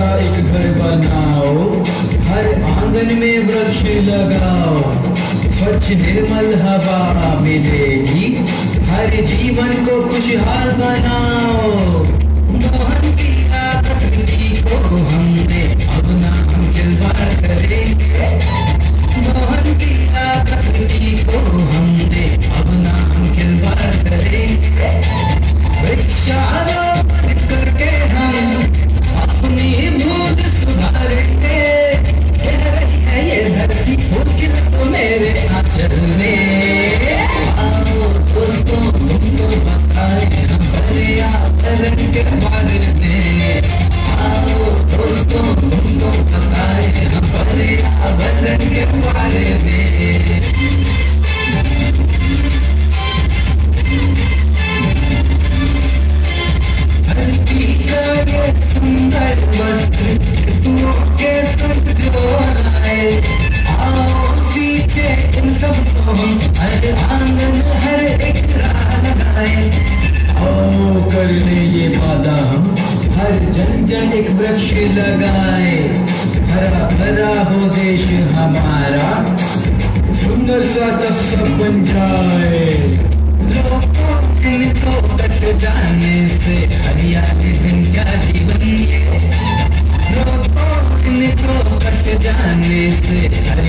सा एक घर बनाओ, हर आंगन में वृक्ष लगाओ, स्वच्छ निर्मल हवा मिलेगी, हर जीवन को खुशहाल बनाओ। मोहन की प्रकृति को हमने अब ना हम खिलवाड़ करेंगे, मोहन की प्रकृति को हमने अब ना हम खिलवाड़ करेंगे। वृक्षारोपण करके हम अपनी भूल सुधारेंगे। कह रही है ये धरती फूल खिले तो मेरे आंचल में। आओ दोस्तों तुमको बताए हम पर्यावरण के बारे में, आओ दोस्तों तुमको बताए हम पर्यावरण के बारे में। धरती का ये सुंदर वस्त्र ऋतुओं के संग जो आए, आओ सींचे इन सबको हम हर आंगन हर एक राह लगाए। आओ कर ले ये वादा हम हर जन जन एक वृक्ष लगाए, हरा भरा हो देश हमारा, सुंदर सा तब सब बन जाए। लोगों इनको कट जाने से हरियाली बिन क्या जीवन ये, लोगों इनको कट जाने से